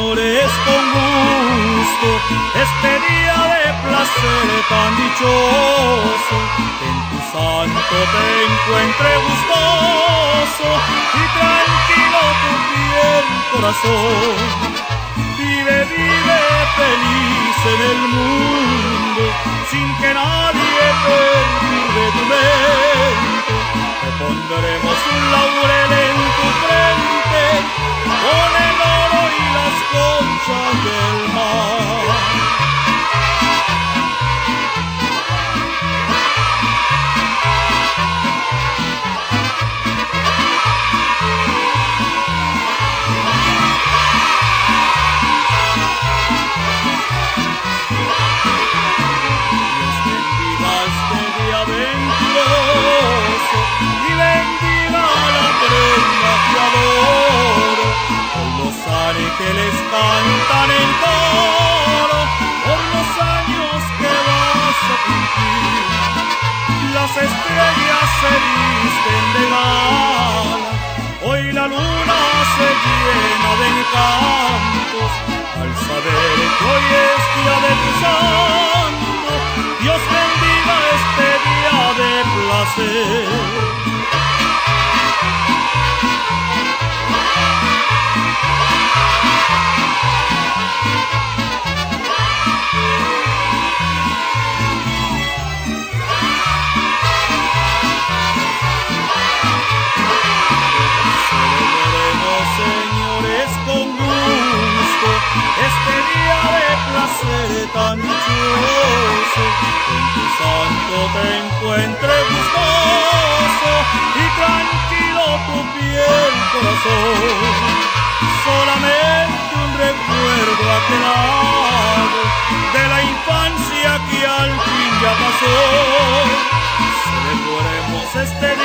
señores, con gusto, este día de placer tan dichoso, que en tu santo te encuentre gustoso y tranquilo tu fiel corazón. Vive, vive feliz en el mundo, sin que nadie perturbe tu mente. Te pondremos un laurel en tu frente, con el oro y las conchas del mar. Que les cantan en coro por los años que vas a cumplir. Las estrellas se visten de gala, hoy la luna se llena de encantos, al saber que hoy es día de tu santo. Dios bendiga este día de placer. Este día de placer tan dichoso, en tu santo te encuentre gustoso y tranquilo tu fiel corazón. Solamente un recuerdo aquelado de la infancia que al fin ya pasó. Celebremos este